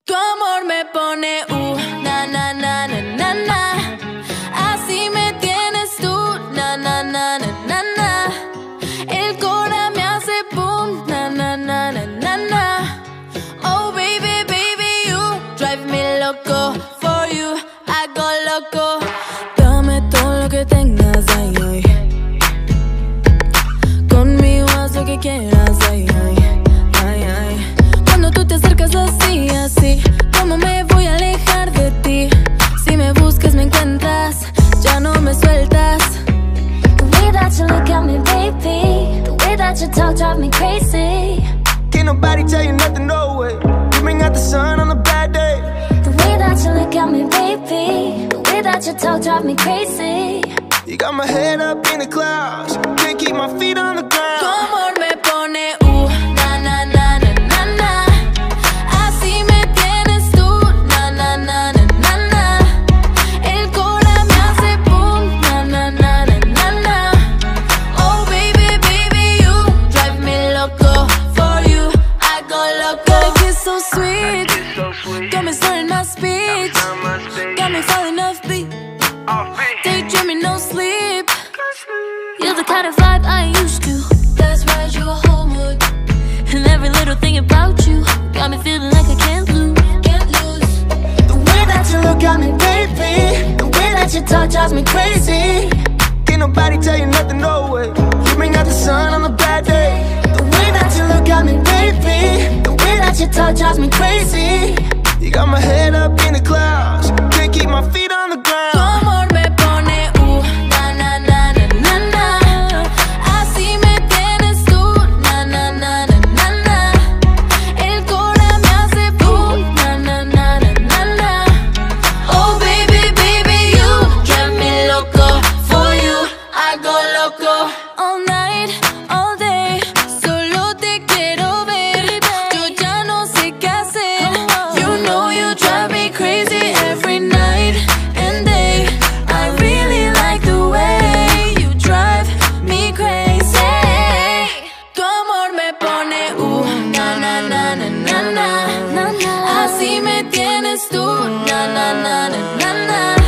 Tu amor me pone na na na na na na. Así me tienes tú, na na na na na na. El cora me hace boom, na na na na na na. Oh baby, baby, you drive me loco. For you, I go loco. Dame todo lo que tengas, ay, ay. Conmigo haz lo que quieras, ay, ay, ay, ay. Cuando tú te acercas así, así, ¿cómo me voy a alejar de ti? Si me buscas me encuentras, ya no me sueltas. The way that you look at me, baby, the way that you talk drive me crazy. Can't nobody tell you nothing, no way. You bring out the sun on a bad day. The way that you look at me, baby, the way that you talk drive me crazy. You got my head up in the clouds, can't keep my feet on the Tu ground. amor me pone na na na na na na. Así me tienes tú, na na na na na na. El cora me hace boom, na na na na na na. Oh baby, baby, you drive me loco. For you, I go loco. Got a kiss so sweet, got me starting my speech, got me falling off beat, daydreaming, no sleep. You're the kind of vibe I used to. That's right, you a whole mood. And every little thing about you got me feeling like I can't lose. The way that you look at me, Baby, the way that you talk drives me crazy. can't nobody tell you nothing, no way. You bring out the sun on a bad day. The way that you look at me, baby, the way that you talk drives me crazy. You got my head up in the clouds, can't keep my feet on the Tu ground. amor me pone na na na na na na. Así me tienes tú, na na na na na na. El cora me hace boom, na na na na na na. Oh baby, baby, you drive me loco. For you, I go loco. All night, all day, solo te quiero ver. Yo ya no sé qué hacer. You know you drive me crazy every night and day. I really like the way you drive me crazy. Tu amor me pone na na na na na na. Así me tienes tú, na na na na na na.